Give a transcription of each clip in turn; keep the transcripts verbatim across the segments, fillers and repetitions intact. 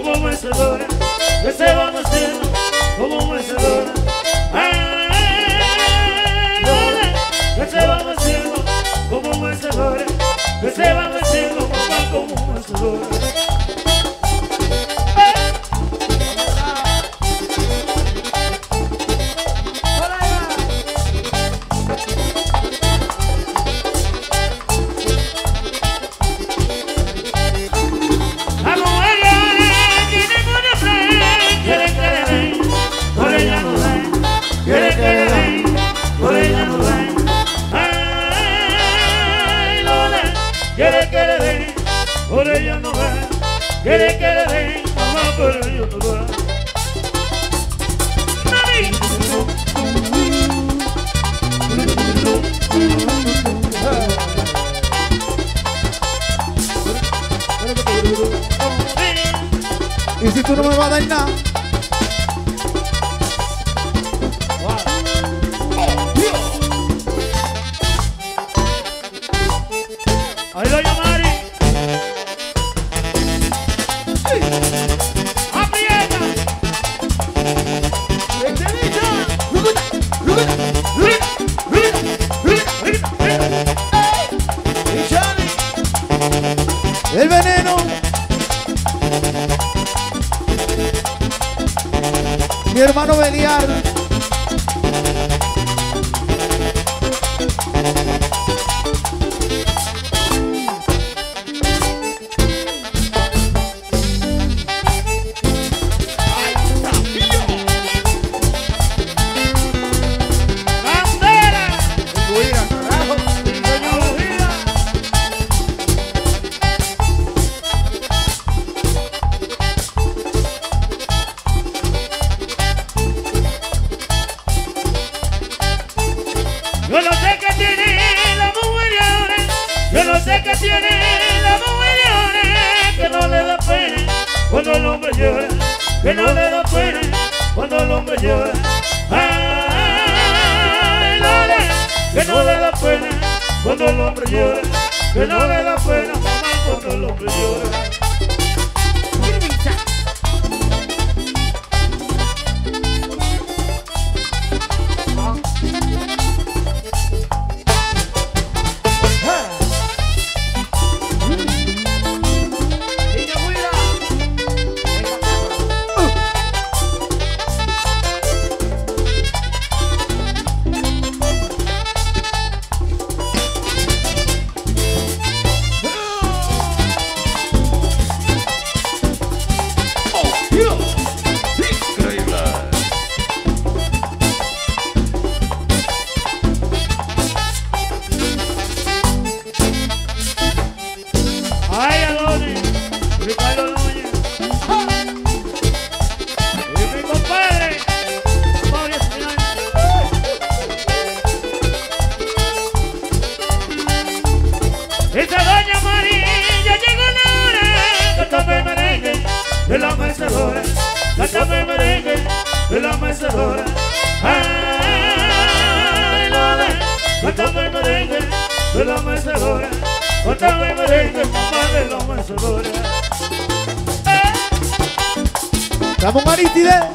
como mecedora, que se van haciendo como mecedora. Que se van haciendo como mecedora, que se van haciendo como mecedora. Quiere que le den, por ella no va. Quiere que le den, mamá, por ella no va. ¡Mami! Y si tú no me vas a dar nada. Ahí lo llamaré. ¡Aprieta! El veneno. Mi hermano Beliar. Yo no sé qué tiene la mujer de ahora, yo no sé qué tiene la mujer de ahora, que no le da pena cuando el hombre llora, que no le da pena cuando el hombre llora. Ay, Lola, que no le da pena cuando el hombre llora, que no le da pena, mamá, cuando el hombre llora. Ay, Adonis, Ricardo Núñez, y mi compadre, Mauricio Espinal. Esa doña María llegó la hora, cántame el merengue de la mecedora, cántame el merengue de la mecedora. Ay, Lola, cántame el merengue de la mecedora. Cántame el merengue, mamá, de la mecedora. Ramón Aristide.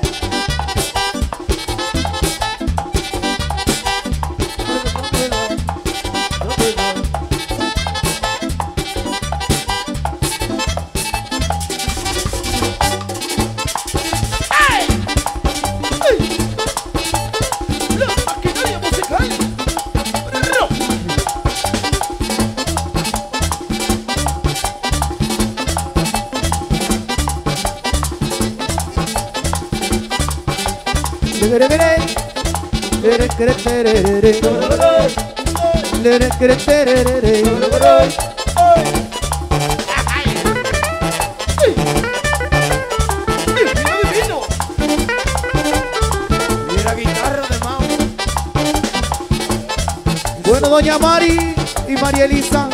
Bueno, doña Mari y María Elisa.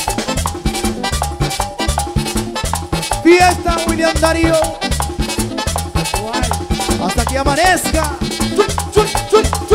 Fiesta William Darío. Hasta que amanezca.